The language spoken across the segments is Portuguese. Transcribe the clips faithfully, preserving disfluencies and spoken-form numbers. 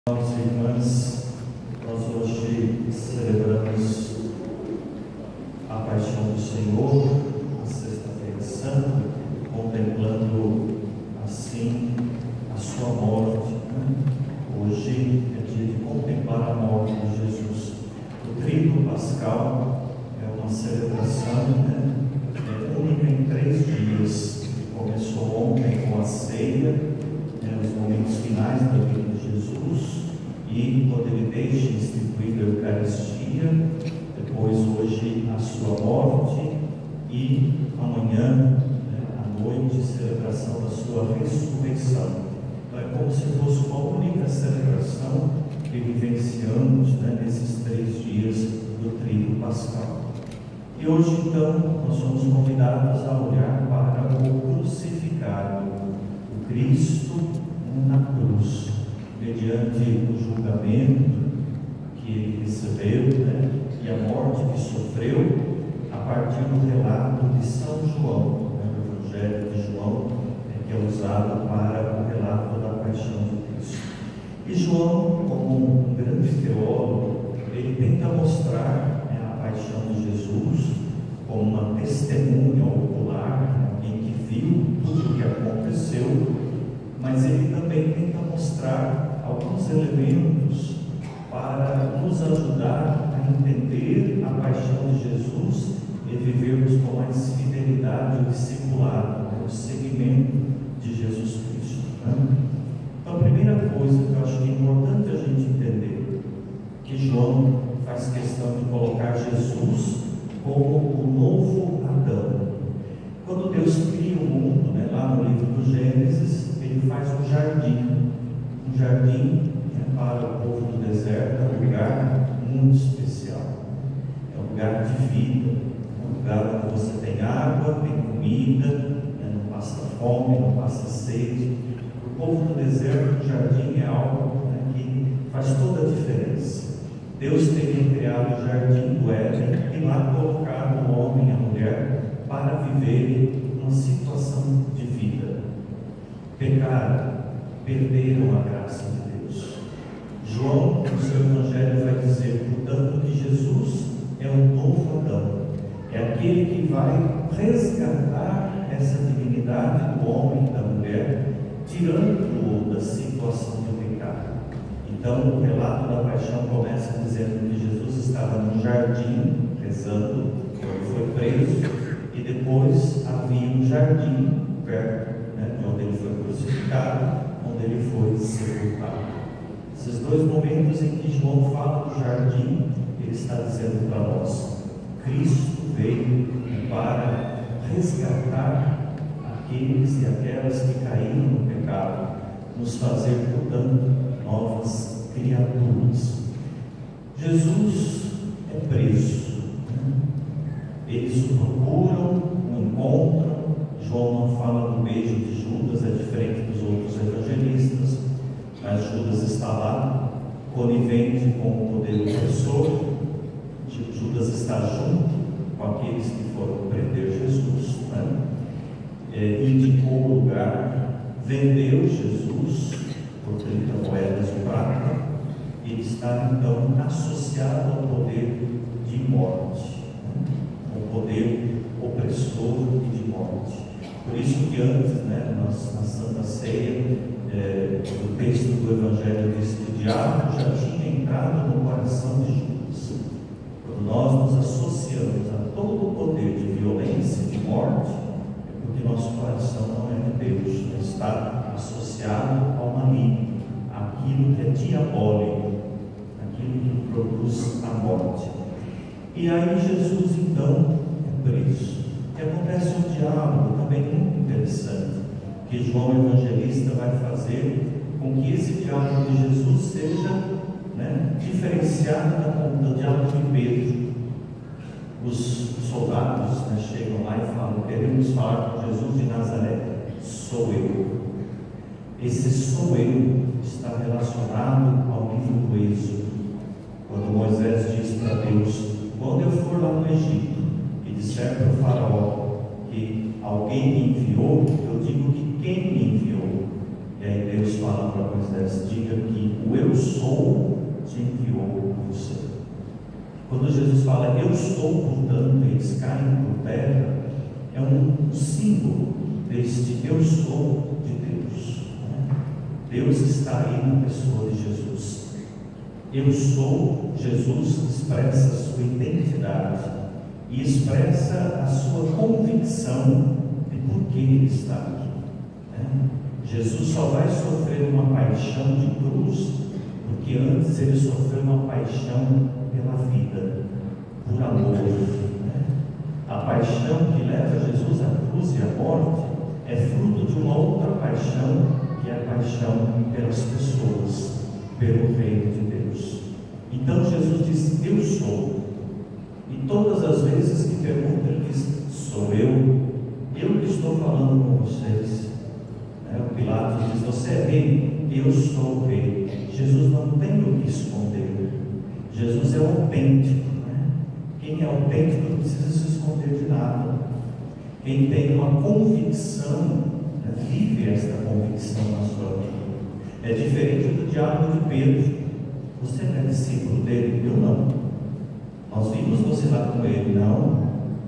Irmãos e irmãs, nós hoje celebramos a Paixão do Senhor, na Sexta-feira Santa, contemplando assim a sua morte. Hoje é dia de contemplar a morte de Jesus. O Tríduo Pascal é uma celebração né, é única em três dias. Começou ontem com a ceia, né, os momentos finais da vida de Jesus, e quando ele deixa instituída a Eucaristia, depois hoje a sua morte e amanhã, né, à noite, celebração da sua ressurreição. Então é como se fosse uma única celebração que vivenciamos né, nesses três dias do Tríduo Pascal. E hoje então nós somos convidados a olhar para o crucificado, o Cristo na cruz, mediante o julgamento que ele recebeu, né, e a morte que sofreu, a partir do relato de São João, né, do Evangelho de João, né, que é usado para o relato da paixão de Cristo. E João, como um grande teólogo, ele tenta mostrar né, a paixão de Jesus como uma testemunha ocular, alguém que viu tudo o que aconteceu, mas ele também tenta mostrar alguns elementos para nos ajudar a entender a paixão de Jesus e vivermos com mais fidelidade o discipulado, o seguimento de Jesus Cristo. Né? Então, a primeira coisa que eu acho que é importante a gente entender, que João faz questão de colocar Jesus como o novo Adão. Quando Deus cria o mundo, né, lá no livro do Gênesis, ele faz um jardim, um jardim né, para o povo do deserto, é um lugar muito especial, é um lugar de vida, é um lugar onde você tem água, tem comida, né, não passa fome, não passa sede. Para o povo do deserto, o jardim é algo né, que faz toda a diferença. Deus teria criado o jardim do Éden e lá colocado o homem e a mulher para viverem uma situação de vida. Pecaram, perderam a graça de Deus. João, no seu Evangelho, vai dizer, portanto, que Jesus é o novo Adão, é aquele que vai resgatar essa dignidade do homem e da mulher, tirando-o da situação de pecado. Então, o relato da paixão começa dizendo que Jesus estava no jardim, rezando, quando foi preso, e depois havia um jardim perto né, de onde ele foi crucificado, onde ele foi sepultado. Esses dois momentos em que João fala do jardim, ele está dizendo para nós: Cristo veio para resgatar aqueles e aquelas que caíram no pecado, nos fazer, portanto, novas criaturas. Jesus é preso, né? Eles o procuram, o encontram. João não fala do beijo de Judas, é diferente dos outros evangelistas, mas Judas está lá, conivente com o poder opressor. Judas está junto com aqueles que foram prender Jesus, né? é, indicou o lugar, vendeu Jesus por trinta moedas de prata, e está então associado ao poder de morte, né? ao poder opressor e de morte. Por isso que antes, né, na, na Santa Ceia, é, o texto do Evangelho diz que o diabo já tinha entrado no coração de Judas. Quando nós nos associamos a todo o poder de violência e de morte, é porque nosso coração não é de Deus, não está associado ao maligno, aquilo que é diabólico, aquilo que produz a morte. E aí Jesus então é preso. E acontece um diálogo também muito interessante, que João Evangelista vai fazer com que esse diálogo de Jesus seja né, diferenciado da, do diálogo de Pedro. Os soldados né, chegam lá e falam: queremos falar com Jesus de Nazaré. Sou eu. Esse sou eu está relacionado ao livro do Êxodo, quando Moisés diz para Deus: quando eu for lá no Egito e disser para o faraó que alguém me enviou, eu digo que quem me enviou. E aí Deus fala para Moisés: diga que o eu sou te enviou a você. Quando Jesus fala eu sou, portanto, eles caem por terra, é um símbolo deste eu sou de Deus. Deus está aí na pessoa de Jesus. Eu sou, Jesus expressa a sua identidade e expressa a sua convicção de por que ele está aqui. Jesus só vai sofrer uma paixão de cruz porque antes ele sofreu uma paixão pela vida, por amor. A paixão que leva Jesus à cruz e à morte é fruto de uma outra paixão, que é a paixão pelas pessoas, pelo reino de Deus. Então Jesus diz: eu sou. E todas as vezes que pergunta, ele diz: sou eu, eu que estou falando com vocês. É, o Pilatos diz: você é rei? Eu sou o rei. Jesus não tem o que esconder. Jesus é autêntico. Né? Quem é autêntico não precisa se esconder de nada. Quem tem uma convicção, né, vive esta convicção na sua vida. É diferente do diálogo de Pedro. Você não é discípulo dele? Eu não. Nós vimos você lá com ele? Não.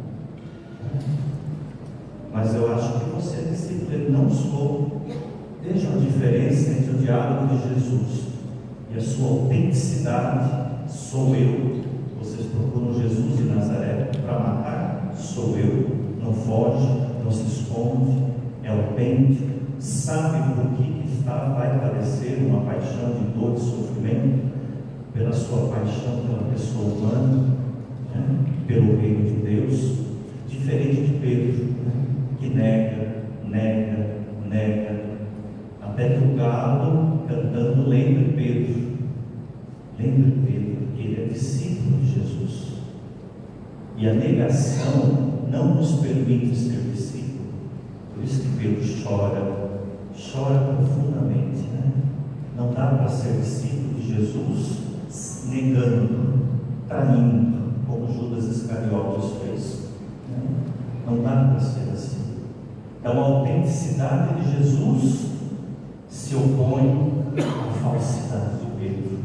Mas eu acho que você é discípulo dele. Não sou. Veja a diferença entre o diálogo de Jesus e a sua autenticidade. Sou eu. Vocês procuram Jesus de Nazaré para matar? Sou eu. Não foge, não se esconde, é autêntico, sabe por que está, vai padecer uma paixão de dor e sofrimento, pela sua paixão pela pessoa humana, né? Pelo reino de Deus, diferente de Pedro, né? Que nega, nega, nega, até que o galo cantando lembre Pedro, lembre Pedro que ele é discípulo de Jesus, e a negação não nos permite ser discípulo. Por isso que Pedro chora, chora profundamente, né? Não dá para ser discípulo de Jesus negando, traindo, como Judas Iscariotes fez, né? Não dá para ser assim. Então a autenticidade de Jesus se opõe à falsidade de Pedro.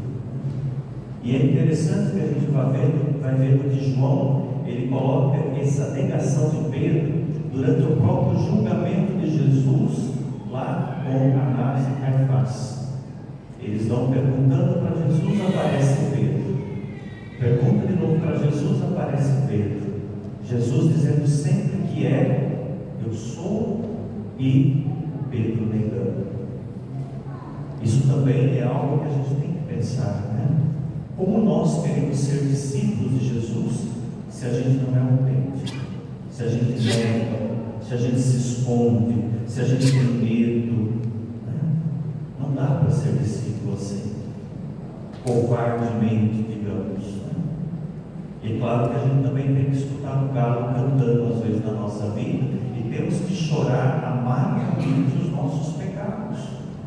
E é interessante que a gente vai vendo, vai vendo que João, ele coloca essa negação de Pedro durante o próprio julgamento de Jesus lá com Anás e Caifás. Eles vão perguntando para Jesus, aparece Pedro. Pergunta de novo para Jesus, aparece Pedro. Jesus dizendo sempre que é, eu sou, e Pedro negando. Isso também é algo que a gente tem que pensar, né? Como nós queremos ser discípulos de Jesus se a gente não é autêntico, se a gente nega, se a gente se esconde, se a gente tem medo, né? Não dá para ser discípulo assim, covardemente, digamos, né? E é claro que a gente também tem que escutar o galo cantando às vezes na nossa vida, e temos que chorar amargamente os nossos pecados,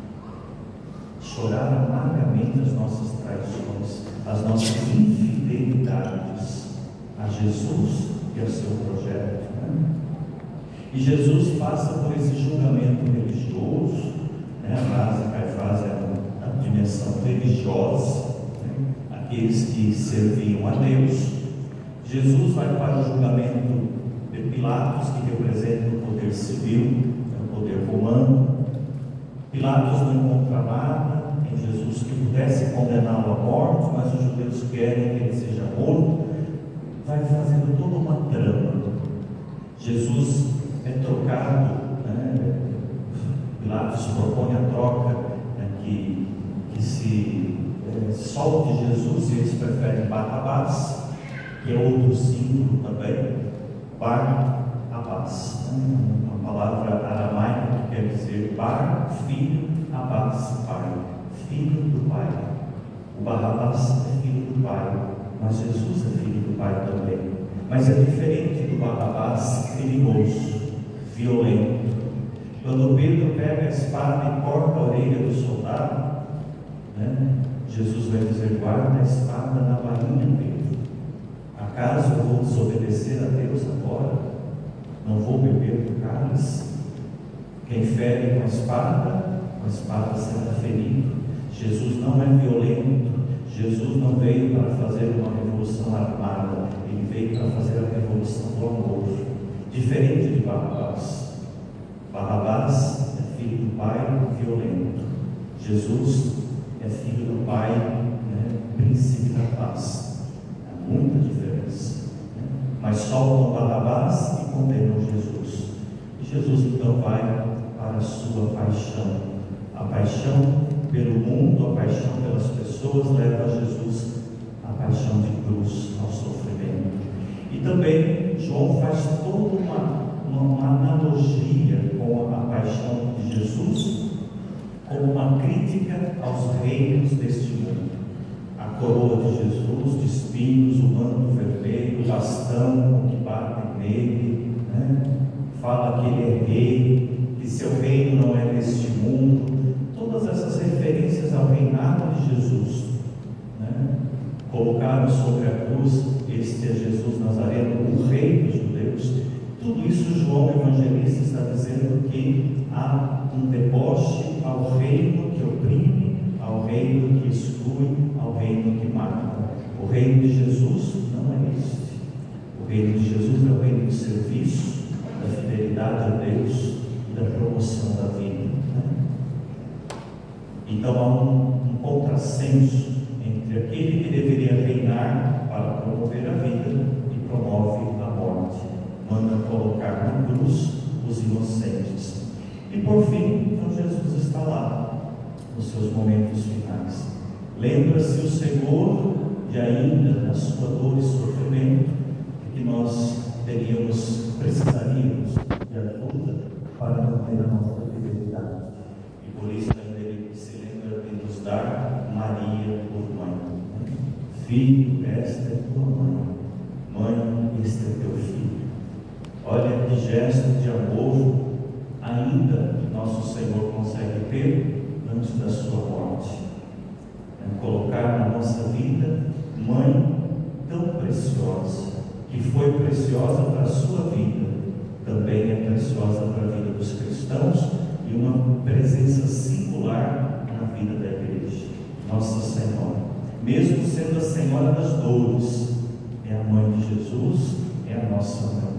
chorar amargamente as nossas traições, as nossas infidelidades a Jesus e ao seu projeto, né? E Jesus passa por esse julgamento religioso, né? Anás e Caifás eram a dimensão religiosa, né? Aqueles que serviam a Deus. Jesus vai para o julgamento de Pilatos, que representa o poder civil, o poder romano. Pilatos não encontra nada em Jesus que pudesse condená-lo à morte, mas os judeus querem que ele seja morto. Vai fazendo toda uma trama. Jesus é trocado, né? Pilatos propõe a troca, né? que, que se é, solte Jesus, e eles preferem Barrabás, que é outro símbolo também, Bar-Abás, né? Uma palavra aramaica que quer dizer Bar, filho, Abás, pai, filho do pai. O Barrabás é filho do pai, mas Jesus é filho do pai também. Mas é diferente do Barrabás criminoso, violento. Quando Pedro pega a espada e corta a orelha do soldado, né, Jesus vai dizer: guarda a espada na bainha, Pedro. Acaso eu vou desobedecer a Deus agora? Não vou beber do cálice? Quem fere com a espada, uma espada sendo ferido. Jesus não é violento. Jesus não veio para fazer uma revolução armada. Ele veio para fazer a revolução do amor. Diferente de Barrabás. Barrabás é filho do pai violento. Jesus é filho do pai, né, príncipe da paz. Há muita diferença. Né? Mas soltam Barrabás e condenam Jesus. E Jesus então vai para a sua paixão. A paixão pelo mundo, a paixão pelas pessoas leva Jesus à paixão de cruz, ao sofrimento. E também João faz toda uma, uma, uma analogia com a paixão de Jesus, como uma crítica aos reinos deste mundo. A coroa de Jesus, de espinhos, o manto vermelho, o bastão com que batem nele, né? Fala que ele é rei, que seu reino não é deste mundo. Todas essas referências ao reinado de Jesus, né? Colocaram sobre a cruz: este é Jesus Nazareno, o rei dos judeus. Tudo isso João Evangelista está dizendo que há um deboche ao reino que oprime, ao reino que exclui, ao reino que mata. O reino de Jesus não é este. O reino de Jesus é o reino do serviço, da fidelidade a Deus e da promoção da vida. Então há um, um contrassenso entre aquele que deveria reinar para promover a vida e promove a morte, manda colocar na cruz os inocentes. E por fim, então Jesus está lá, nos seus momentos finais. Lembra-se o Senhor de ainda, na sua dor e sofrimento, que nós teríamos, precisaríamos de ajuda para manter a nossa fidelidade. E por isso ele se lembra de nos dar Maria por mãe. Filho, esta é tua mãe. Mãe, este é teu filho. Olha que gesto de amor ainda nosso Senhor consegue ter antes da sua morte. É colocar na nossa vida mãe tão preciosa, que foi preciosa para a sua vida, também é preciosa para a vida dos cristãos e uma presença singular na vida da igreja. Nossa Senhora, mesmo sendo a Senhora das dores, é a mãe de Jesus, é a nossa mãe.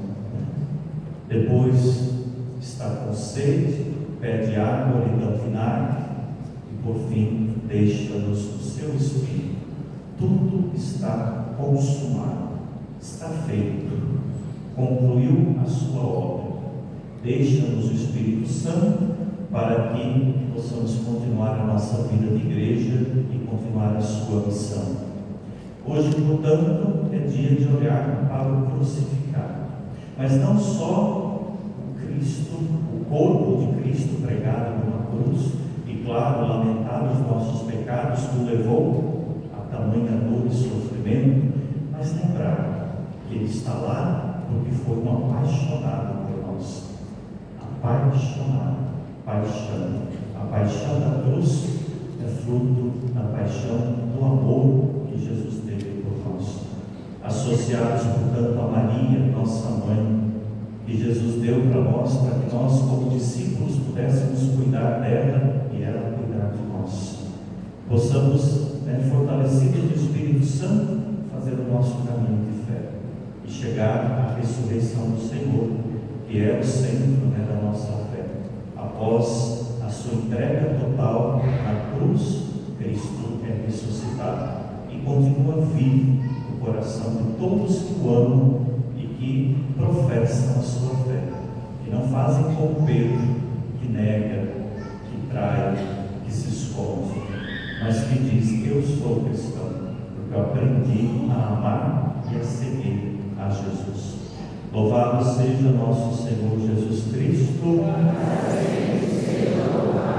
Depois está com sede, pede água, lhe dá vinagre e por fim deixa-nos o seu Espírito. Tudo está consumado, está feito, concluiu a sua obra. Deixa-nos o Espírito Santo para que possamos continuar a nossa vida de igreja e continuar a sua missão. Hoje, portanto, é dia de olhar para o crucificado, mas não só o Cristo, o corpo de Cristo pregado numa cruz, e claro, lamentar os nossos pecados que o levou a tamanha dor e sofrimento, mas lembrar que Ele está lá porque foi um apaixonado por nós. Apaixonado, paixão. A paixão da cruz é fruto da paixão do amor que Jesus teve por nós. Associados, portanto, a Maria, nossa mãe, que Jesus deu para nós, para que nós, como discípulos, pudéssemos cuidar dela e ela cuidar de nós. Possamos, né, fortalecidos do Espírito Santo, fazer o nosso caminho de fé e chegar à ressurreição do Senhor, que é o centro, né, da nossa fé. Após a sua entrega total na cruz, Cristo é ressuscitado e continua vivo no coração de todos que o amam e que professam a sua fé, que não fazem como Pedro, que nega, que trai, que se esconde, mas que diz: eu sou cristão, porque eu aprendi a amar e a seguir a Jesus. Louvado seja nosso Senhor Jesus Cristo. Amém.